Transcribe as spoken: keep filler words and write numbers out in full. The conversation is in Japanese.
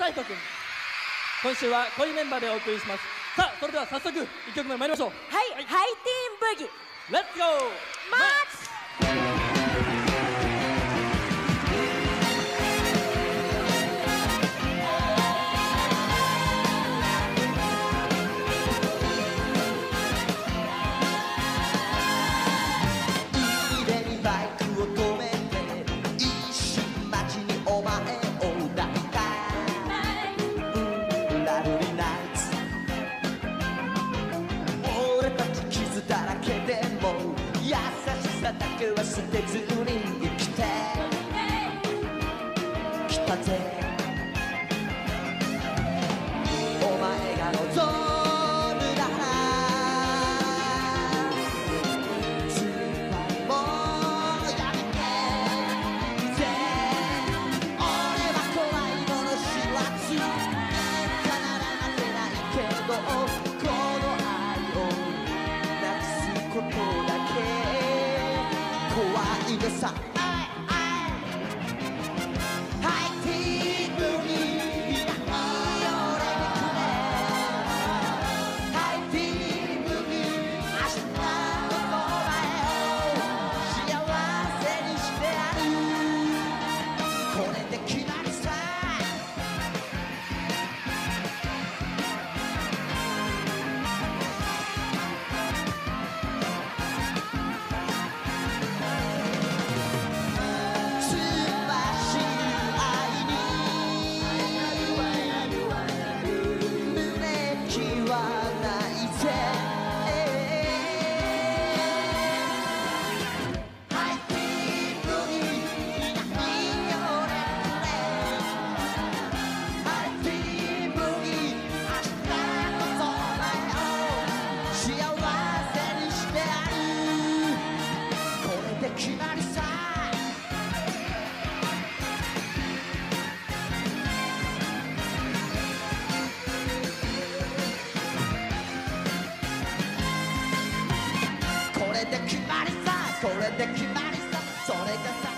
海斗くん、今週は恋メンバーでお送りします。さあ、それでは早速いっきょくめ参りましょう。 はい、ハイティーンブギレッツゴーマーチ。 優しさだけは捨てずに生きてきたぜ。お前が望むならつらいもやめてぜ。俺は怖いもの知らず必ずないけど、この愛をなくすことだけ怖いのさ。ハイティーンブギー俺にくれ。ハイティーンブギー明日のお前を幸せにしてやる。これで決まりさ。決まりさ。これで決まりさ。これで決まりさ。それがさ。